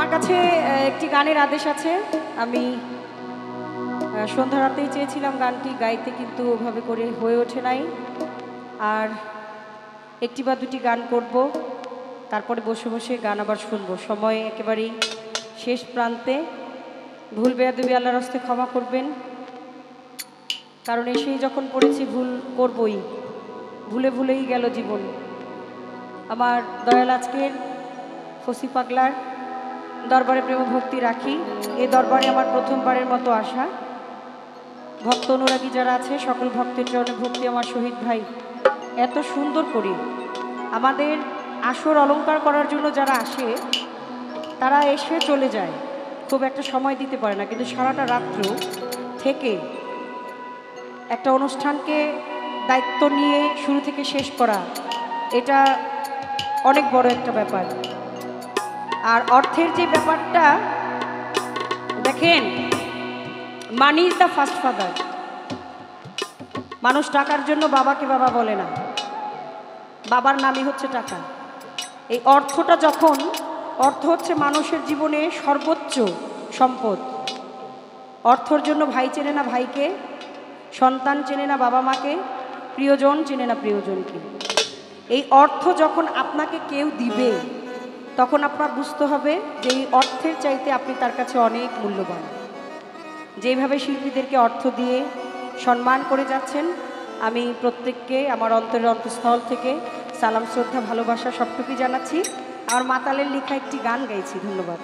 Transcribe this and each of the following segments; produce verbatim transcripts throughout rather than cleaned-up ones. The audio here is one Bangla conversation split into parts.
কাছে একটি গানের আদেশ আছে। আমি সন্ধ্যা রাতেই চেয়েছিলাম গানটি গাইতে, কিন্তু ওভাবে করে হয়ে ওঠে নাই। আর একটি বা দুটি গান করব, তারপরে বসে বসে গান আবার শুনবো। সময় একেবারেই শেষ প্রান্তে। ভুল বেয়াদবি আল্লাহর হস্তে ক্ষমা করবেন, কারণ এসেই যখন পড়েছি ভুল করবই, ভুলে ভুলেই গেল জীবন। আমার দয়াল আজকের ফসি পাগলার দরবারে প্রেম ভক্তি রাখি। এই দরবারে আমার প্রথমবারের মতো আসা। ভক্ত অনুরাগী যারা আছে সকল ভক্তের চরণে ভক্তি আমার শহীদ ভাই এত সুন্দর করে আমাদের আসর অলংকার করার জন্য যারা আসে তারা এসে চলে যায়, খুব একটা সময় দিতে পারে না, কিন্তু সারাটা রাত্র থেকে একটা অনুষ্ঠানকে দায়িত্ব নিয়ে শুরু থেকে শেষ করা, এটা অনেক বড় একটা ব্যাপার। আর অর্থের যে ব্যাপারটা দেখেন, money is the first father. মানুষ টাকার জন্য বাবাকে বাবা বলে না, বাবার নামই হচ্ছে টাকা। এই অর্থটা যখন, অর্থ হচ্ছে মানুষের জীবনে সর্বোচ্চ সম্পদ। অর্থর জন্য ভাই চেনে না ভাইকে, সন্তান চেনে না বাবা মাকে, প্রিয়জন চেনে না প্রিয়জনকে। এই অর্থ যখন আপনাকে কেউ দিবে তখন আপনার বুঝতে হবে যে এই অর্থের চাইতে আপনি তার কাছে অনেক মূল্যবান। যেভাবে শিল্পীদেরকে অর্থ দিয়ে সম্মান করে যাচ্ছেন, আমি প্রত্যেককে আমার অন্তরের অন্তঃস্থল থেকে সালাম, শ্রদ্ধা, ভালোবাসা সবটুকুই জানাচ্ছি। আমার মাতালের লেখা একটি গান গাইছি। ধন্যবাদ।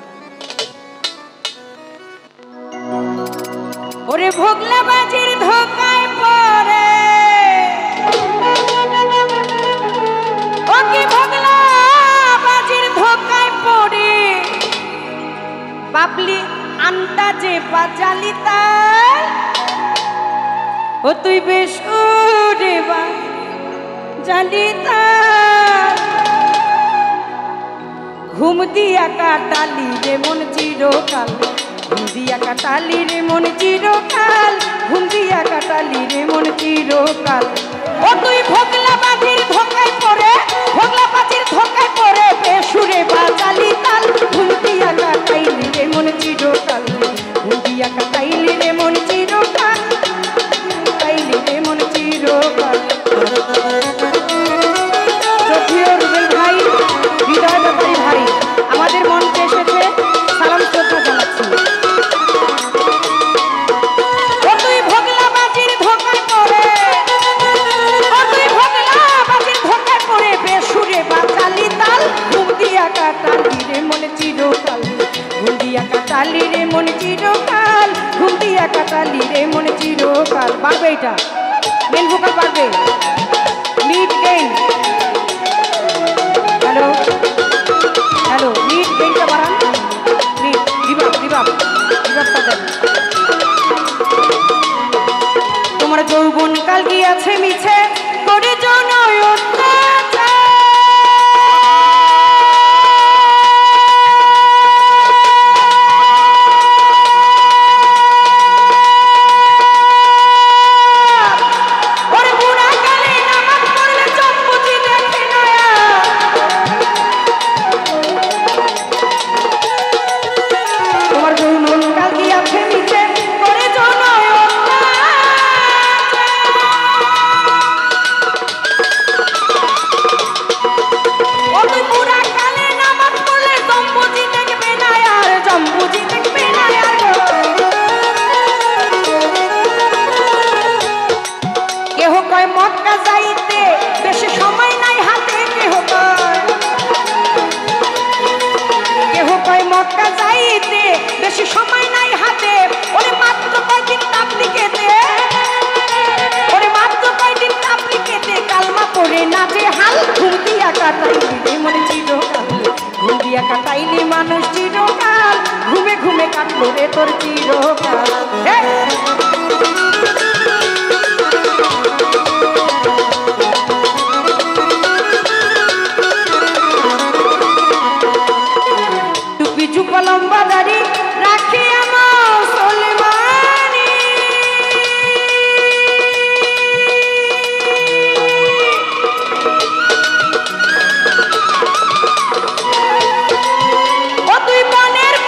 ওরে ভোগলা বাজির ধোকায় পড়ে, ও কি ভোগলা বাজির ধোকায় পড়ে, বাবলি আন্দাজে বাজালি তার, ও তুই বেশ উড়ে বা জালি তার, ঘুম দিয়া কাটালি রে মন চিরকাল, ঘুম দিয়া কাটালি রে মন চিরকাল, ঘুম দিয়া কাটালি রে মন চিরকাল। ও তুই ভোগলা বাজির ধোকায় পড়ে, ভোগলা বাজির ধোকায় পড়ে, বেসুরে বাজালি তাল, ঘুম দিয়া কাটাইলি রে মন চিরকাল, ঘুম দিয়া কাটাইলি রে মন চিরকাল, কাটাইলি রে মন চিরকাল। সফিয়া রুবেল ভাই, হৃদয় ব্যাপারী ভাই আমাদের মঞ্চে এসেছে, সালাম শ্রদ্ধা জানাচ্ছি। ও তুই ভোগলা বাজির ধোকায় পড়ে, ও তুই ভোগলা বাজির ধোকায় পড়ে, বেসুরে বাজালি তাল, ঘুম দিয়া কাটালি রে মন চিরকাল, ঘুম দিয়া কাটালি রে মন চিরকাল, ঘুম দিয়া কাটালি রে মন চিরকাল। পারবে এটা? মেন ভোকাল পারবে? Lead gain, hello hello, lead গেইনটা বাড়ান, লিড রিভাব রিভাব রিভাবটা দেন। তোমার যৌবন কাল গিয়াছে মিছে করে জনয় অত্যাচার, কাটাইলি মানুষ চিরকাল, ঘুমে ঘুমে কাটলো রে তোর চিরকাল। টুপি চুপা লম্বা দাড়ি রাখি আমার সলমানি, ও তুই বনের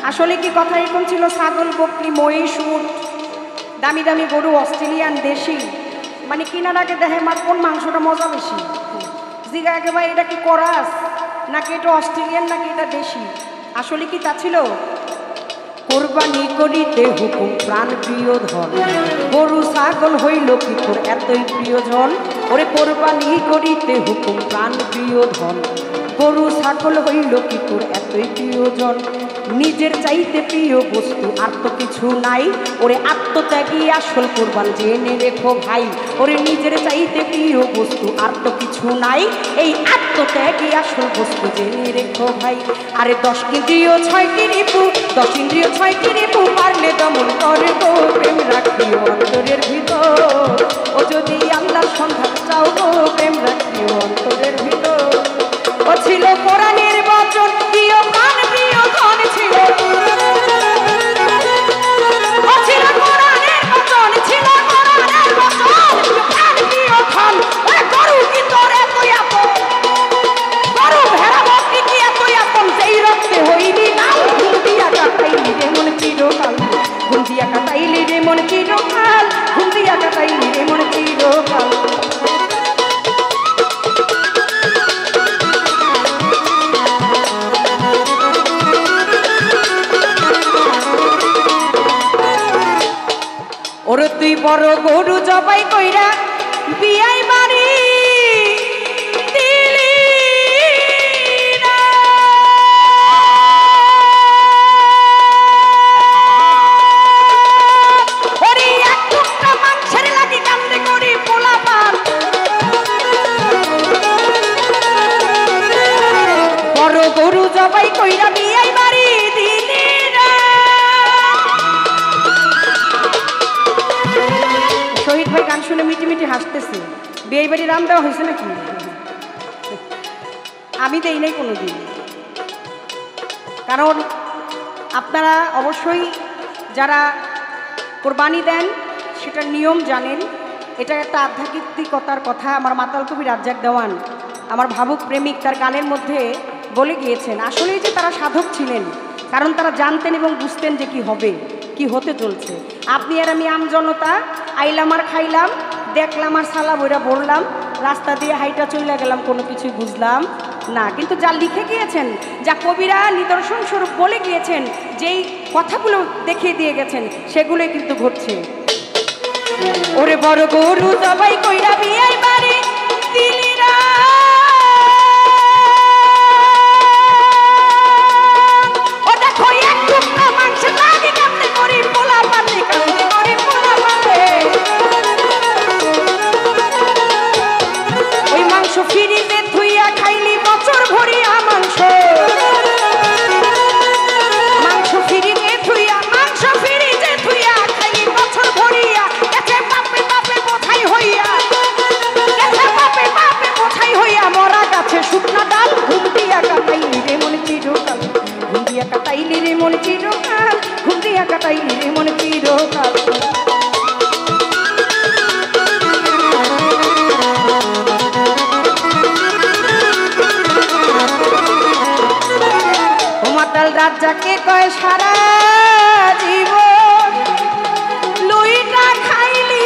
আসলে কি কথা এরকম ছিল? ছাগল, বকরি, মহিষ, উট, দামি দামি গরু, অস্ট্রেলিয়ান দেশি, মানে কেনার আগে দেখে মা কোন মাংসটা মজা বেশি। জিগা একেবারে এটা কি করাস, নাকি এটা অস্ট্রেলিয়ান, নাকি এটা দেশি? আসলে কি তা ছিল? কোরবানি করিতে হুকুম প্রাণ প্রিয় ধন, গরু ছাগল হইল কি তোর এতই প্রিয়জন? ওরে কোরবানি করিতে হুকুম প্রাণ প্রিয় ধন, গরু ছাগল হইল কি তোর এতই প্রিয়জন? নিজের চাইতে প্রিয় বস্তু আর তো কিছু নাই, ওরে আত্মত্যাগী আসল কোরবান জেনে রেখো ভাই। ওরে নিজের চাইতে প্রিয় বস্তু আর তো কিছু নাই, এই আত্মত্যাগী আসল বস্তু জেনে রেখো ভাই। আরে দশ ইন্দ্রিয় ছয়টি রিপু, দশ ইন্দ্রিয় ছয়টি রিপু, পারলে দমন করে গো প্রেম রাখিও অন্তরের ভিতর। ও যদি আল্লাহর সন্ধান চাও গো প্রেম রাখিও অন্তরের ভিতর। ও ছিল কোরআনের বচন, প্রিয় প্রাণ প্রিয় ধন ছিল। ও ছিল কোরআনের বচন, ছিল কোরআনের বচন, প্রাণ প্রিয় ধন। ওরে গরু কি তোর এতই আপন, গরু ভেড়া বকরি কি এতই আপন, যেই রক্তে হইলি লাল। ঘুম দিয়া কাটাইলি রে মন চিরকাল, ঘুম দিয়া কাটাইলি রে মন চিরকাল, ঘুম দিয়া কাটাইলি রে মন চিরকাল। ওরে তুই বড় গরু জবাই কইরা বিয়াই বাড়ি দিলি না, ওরে এক টুকরা মাংসের লাগি কান্দে করি পোলাপান। বড় গরু জবাই কইরা বিয়াই বাড়ি দিলি না। শহীদ ভাই গান শুনে মিটি মিটি হাসতেছে। বিয়ে বাড়ি রাম দেওয়া হয়েছে নাকি? আমি দেই নাই কোনো দিন, কারণ আপনারা অবশ্যই যারা কোরবানি দেন সেটার নিয়ম জানেন। এটা একটা আধ্যাত্মিকতার কথা। আমার মাতাল কবি রাজ্জাক দেওয়ান, আমার ভাবুক প্রেমিক, তার গানের মধ্যে বলে গিয়েছেন আসলেই যে তারা সাধক ছিলেন, কারণ তারা জানতেন এবং বুঝতেন যে কি হবে, কি হতে চলছে। আপনি আর আমি আম জনতা আইলাম আর খাইলাম, দেখলাম আর সালা বইরা বললাম, রাস্তা দিয়ে হাইটা চলে গেলাম, কোনো কিছুই বুঝলাম না। কিন্তু যা লিখে গিয়েছেন, যা কবিরা নিদর্শন স্বরূপ বলে গিয়েছেন, যেই কথাগুলো দেখিয়ে দিয়ে গেছেন, সেগুলোই কিন্তু ঘটছে। ওরে বড় গরু জবাই কইরা বিয়াই বাড়ি দিলি না, ও দেখো এক টুকরা মাংস লাগে কান্দে করি পোলা পাতে, কান্দে করি পোলা পাতে। ওই মাংস ফিরিতে থুইয়া খাইলি বছর ভরিয়া মাংস, মাংস ফিরিতে থুইয়া, মাংস ফিরিতে থুইয়া খাইলি বছর ভরিয়া। গেছে বাপে বাপে বোঝাই হইয়া, গেছে বাপে বাপে বোঝাই হইয়া, মরা গাছে শুকনা ডাল। ঘুম দিয়া কাটাইলি রে মন চিরকাল, ঘুম দিয়া কাটাইলি রে মন চিরকাল, ঘুম দিয়া কাটাইলি রে মন চিরকাল। মাতাল রাজ্জাকে কয় সারা জীবন লুইটা খাইলি,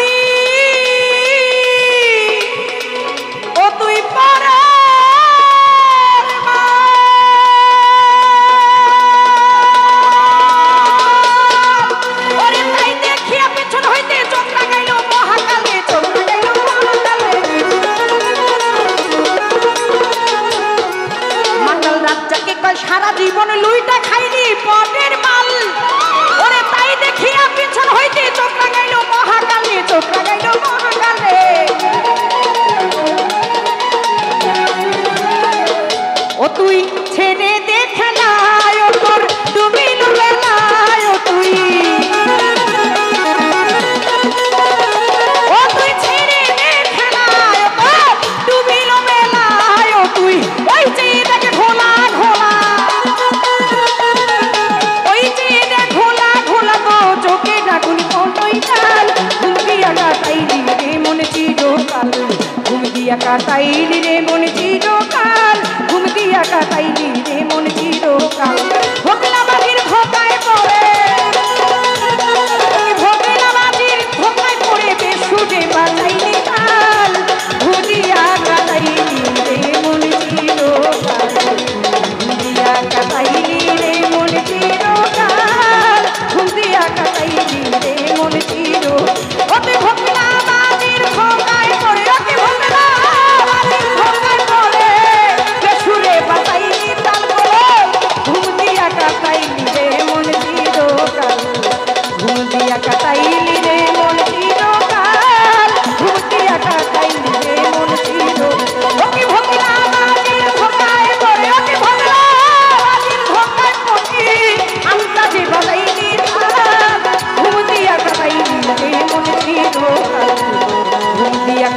ও তুই পারা সারা জীবন লুইটা খাইলি পটের মাল। ওরে তাই দেখিয়া পিছন হইতে চোখ লাগাইল মহাকালে, চোখ লাগাইল মহাকালে। ও তুই ছেড়ে দেখে নাই, ও তোর ডুবিল বেলায়, ও তুই, ও তুই ছেড়ে দেখে নাই, ও তোর ডুবিল বেলায়, ও তুই ওই যে দেখে ঘোলা ঘোলা, ওই যে দেখ ঘোলা ঘোলা গো চোখে ডাকুন কোনই চাল। ঘুম দিয়া কাটাইলি রে মন চিরকাল, ঘুম দিয়া কাটাইলি রে মন চিরকাল, ঘুম দিয়া কাটাইলি রে মন চিরকাল। ভোগলা বাড়ির ভোগায়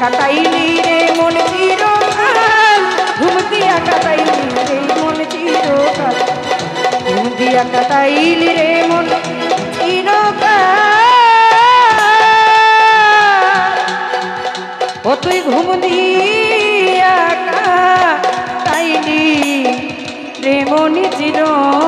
কাটাইলি রে মন চিরকাল ঘুম দিয়া কাটাইলি রে মন চিরকাল ঘুম দিয়া কাটাইলি রে মন চিরকাল ও তুই ঘুম দিয়া কাটাইলি রে মন চিরকাল